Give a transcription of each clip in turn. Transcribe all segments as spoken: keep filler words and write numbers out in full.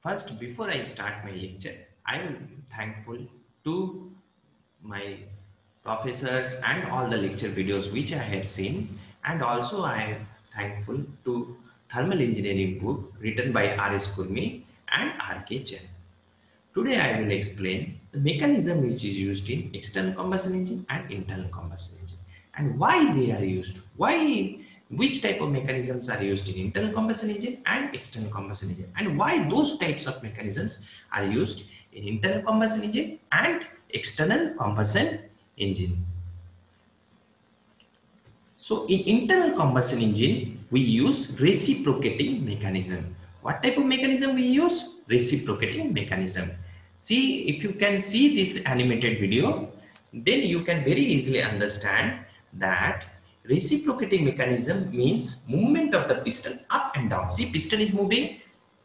First, before I start my lecture, I am thankful to my professors and all the lecture videos which I have seen, and also I am thankful to thermal engineering book written by R S Kurmi and R K Chen. Today I will explain the mechanism which is used in external combustion engine and internal combustion engine and why they are used, why which type of mechanisms are used in internal combustion engine and external combustion engine, and why those types of mechanisms are used in internal combustion engine and external combustion engine. So in internal combustion engine, we use reciprocating mechanism. What type of mechanism we use? Reciprocating mechanism. See, if you can see this animated video, then you can very easily understand that reciprocating mechanism means movement of the piston up and down. See, piston is moving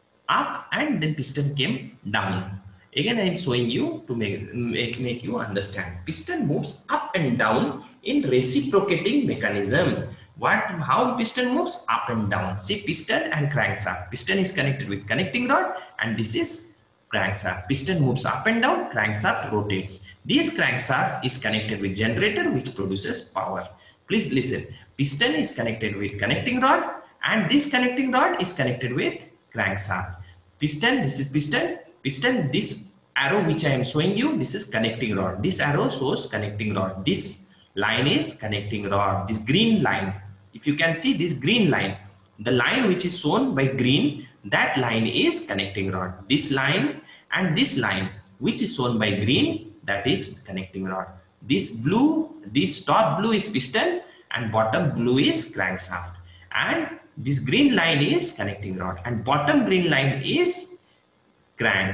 up and then piston came down. Again, I am showing you to make, make, make you understand. Piston moves up and down in reciprocating mechanism. What, how piston moves up and down? See, piston and crankshaft. Piston is connected with connecting rod and this is crankshaft. Piston moves up and down, crankshaft rotates. This crankshaft is connected with generator which produces power. Please listen. Piston is connected with connecting rod and this connecting rod is connected with crankshaft. Piston, this is piston. Piston, this arrow which I am showing you, this is connecting rod. This arrow shows connecting rod. This line is connecting rod. This green line, if you can see this green line, the line which is shown by green, that line is connecting rod. This line and this line which is shown by green, that is connecting rod. This blue, this top blue is piston and bottom blue is crankshaft. And this green line is connecting rod and bottom green line is crank.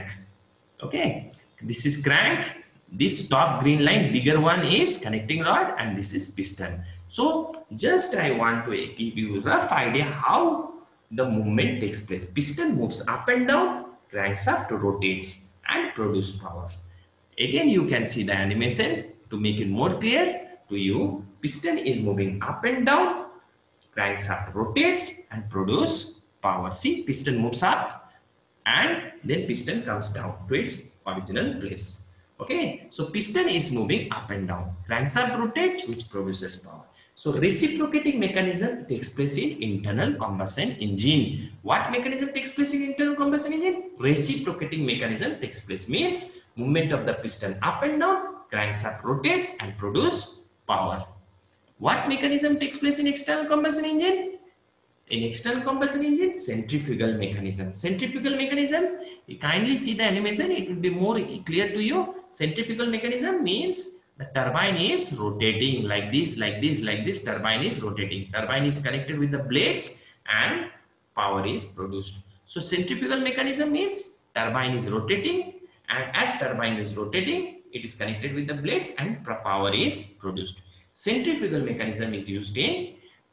Okay, this is crank. This top green line, bigger one, is connecting rod and this is piston. So just I want to give you a rough idea how the movement takes place. Piston moves up and down, crankshaft rotates and produce power. Again, you can see the animation to make it more clear to you. Piston is moving up and down, crankshaft rotates and produce power. See, piston moves up and then piston comes down to its original place. Okay, so piston is moving up and down, crankshaft rotates which produces power. So reciprocating mechanism takes place in internal combustion engine. What mechanism takes place in internal combustion engine? Reciprocating mechanism takes place, means movement of the piston up and down, crankshaft rotates and produce power. What mechanism takes place in external combustion engine? In external combustion engine, centrifugal mechanism. Centrifugal mechanism, you kindly see the animation, it will be more clear to you. Centrifugal mechanism means the turbine is rotating like this, like this, like this, turbine is rotating. Turbine is connected with the blades and power is produced. So centrifugal mechanism means turbine is rotating and as turbine is rotating, it is connected with the blades and power is produced. Centrifugal mechanism is used in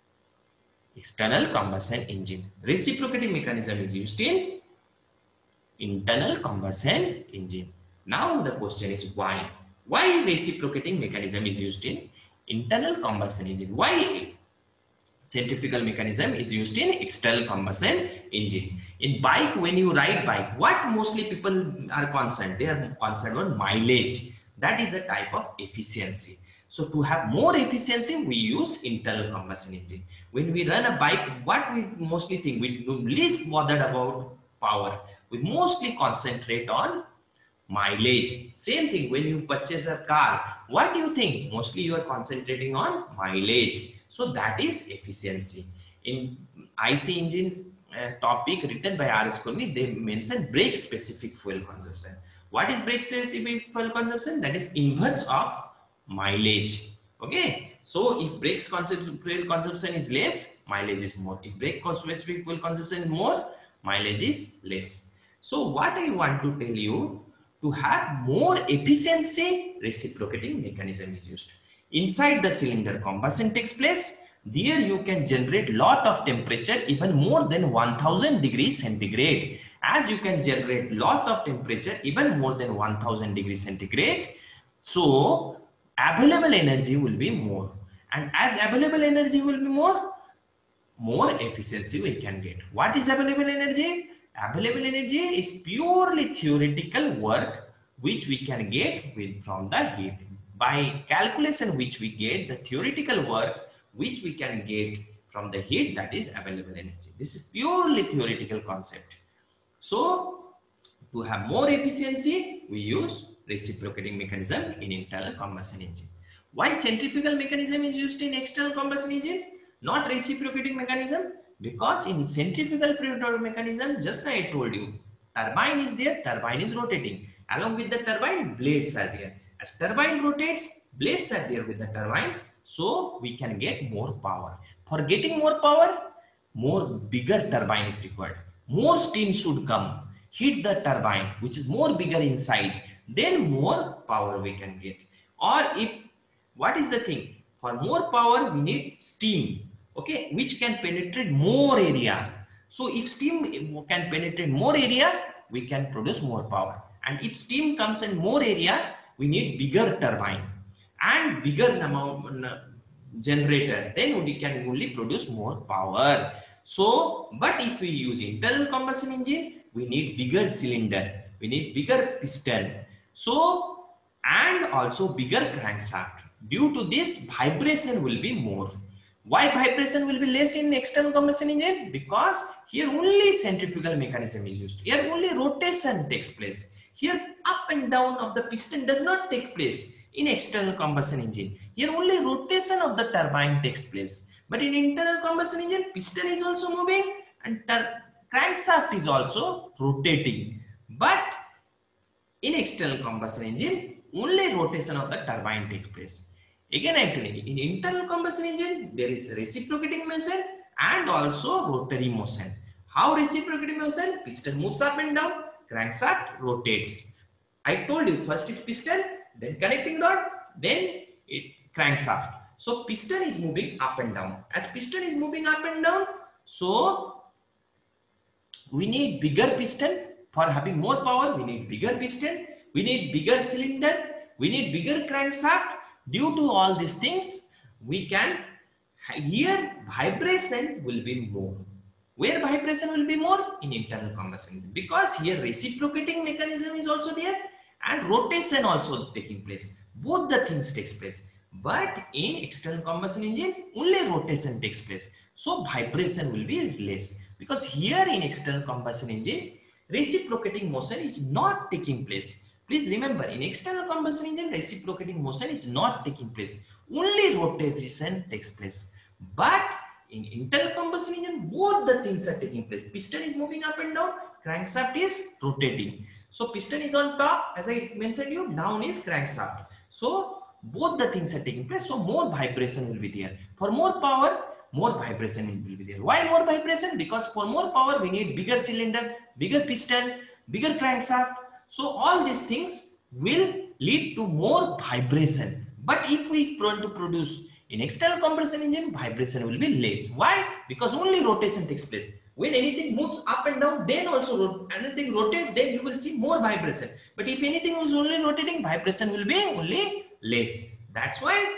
external combustion engine. Reciprocating mechanism is used in internal combustion engine. Now the question is why? Why reciprocating mechanism is used in internal combustion engine? Why centrifugal mechanism is used in external combustion engine? In bike, when you ride bike, what mostly people are concerned? They are concerned on mileage. That is a type of efficiency. So to have more efficiency, we use internal combustion engine. When we run a bike, what we mostly think? We least bothered about power. We mostly concentrate on mileage. Same thing when you purchase a car. What do you think? Mostly you are concentrating on mileage. So that is efficiency. In I C engine uh, topic written by R S Kurmi, they mention brake specific fuel consumption. What is brake specific fuel consumption? That is inverse of mileage. Okay, so if brake fuel consumption is less, mileage is more. If brake specific fuel consumption is more, mileage is less. So what I want to tell you, to have more efficiency, reciprocating mechanism is used. Inside the cylinder, combustion takes place. There you can generate lot of temperature, even more than one thousand degrees centigrade. As you can generate lot of temperature, even more than one thousand degrees centigrade, so available energy will be more. And as available energy will be more, more efficiency we can get. What is available energy? Available energy is purely theoretical work which we can get with from the heat. By calculation which we get the theoretical work which we can get from the heat, that is available energy. This is purely theoretical concept. So to have more efficiency, we use reciprocating mechanism in internal combustion engine. Why centrifugal mechanism is used in external combustion engine, not reciprocating mechanism? Because in centrifugal mechanism, just like I told you, turbine is there, turbine is rotating. Along with the turbine, blades are there. As turbine rotates, blades are there with the turbine, so we can get more power. For getting more power, more bigger turbine is required. More steam should come, hit the turbine, which is more bigger in size, then more power we can get. Or if, what is the thing? For more power, we need steam, okay, which can penetrate more area. So if steam can penetrate more area, we can produce more power. And if steam comes in more area, we need bigger turbine and bigger amount generator, then we can only produce more power. So, but if we use internal combustion engine, we need bigger cylinder, we need bigger piston, so and also bigger crankshaft. Due to this, vibration will be more. Why vibration will be less in external combustion engine? Because here only centrifugal mechanism is used. Here only rotation takes place. Here up and down of the piston does not take place in external combustion engine. Here only rotation of the turbine takes place. But in internal combustion engine, piston is also moving and crankshaft is also rotating. But in external combustion engine, only rotation of the turbine takes place. Again, I am telling you, in internal combustion engine, there is reciprocating motion and also rotary motion. How reciprocating motion? Piston moves up and down, crankshaft rotates. I told you, first is piston, then connecting rod, then it crankshaft. So piston is moving up and down. As piston is moving up and down, so we need bigger piston. For having more power, we need bigger piston, we need bigger cylinder, we need bigger crankshaft. Due to all these things, we can, here vibration will be more. Where vibration will be more? In internal combustion engine. Because here reciprocating mechanism is also there and rotation also taking place. Both the things takes place. But in external combustion engine, only rotation takes place. So vibration will be less. Because here in external combustion engine, reciprocating motion is not taking place. Please remember, in external combustion engine, reciprocating motion is not taking place. Only rotation takes place. But in internal combustion engine, both the things are taking place. Piston is moving up and down, crankshaft is rotating. So piston is on top, as I mentioned you, down is crankshaft. So both the things are taking place. So more vibration will be there. For more power, more vibration will be there. Why more vibration? Because for more power, we need bigger cylinder, bigger piston, bigger crankshaft. So all these things will lead to more vibration. But if we want to produce in external combustion engine, vibration will be less. Why? Because only rotation takes place. When anything moves up and down, then also anything rotates, then you will see more vibration. But if anything is only rotating, vibration will be only less. That's why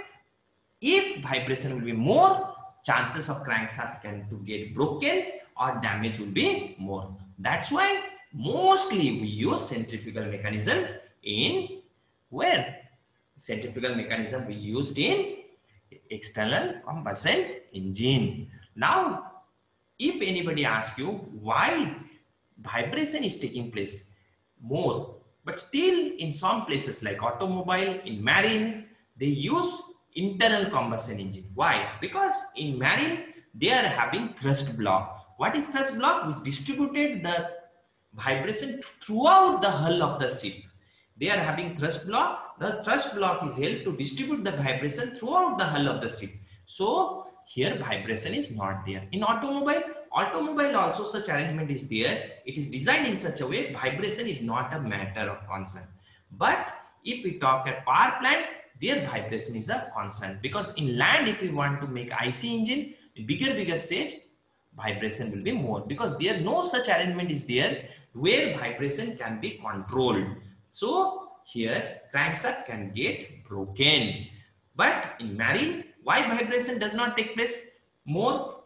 if vibration will be more, chances of crankshaft can to get broken or damage will be more. That's why mostly we use centrifugal mechanism in where? Centrifugal mechanism we used in external combustion engine. Now, if anybody asks you why vibration is taking place more, but still in some places like automobile, in marine, they use internal combustion engine. Why? Because in marine, they are having thrust block. What is thrust block? Which distributed the vibration throughout the hull of the ship. They are having thrust block. The thrust block is held to distribute the vibration throughout the hull of the ship. So here vibration is not there. In automobile, automobile also such arrangement is there. It is designed in such a way vibration is not a matter of concern. But if we talk at power plant, their vibration is a concern, because in land if we want to make I C engine, bigger bigger stage, vibration will be more, because there no such arrangement is there where vibration can be controlled. So here crankshaft can get broken. But in marine, why vibration does not take place more?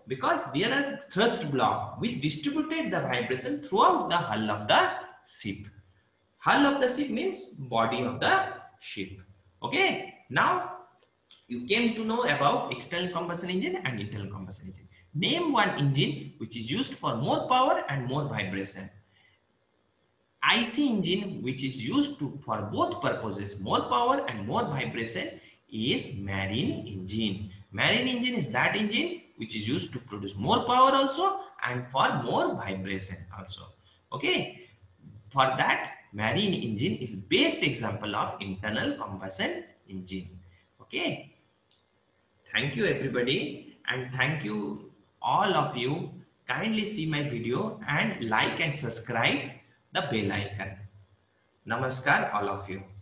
because there are thrust block which distributed the vibration throughout the hull of the ship. Hull of the ship means body of the ship. Okay, now you came to know about external combustion engine and internal combustion engine. Name one engine which is used for more power and more vibration. I C engine, which is used to for both purposes, more power and more vibration, is marine engine. Marine engine is that engine which is used to produce more power also and for more vibration also. Okay, for that, marine engine is best example of internal combustion engine. Okay, thank you everybody, and thank you all of you. Kindly see my video and like and subscribe the bell icon. Namaskar all of you.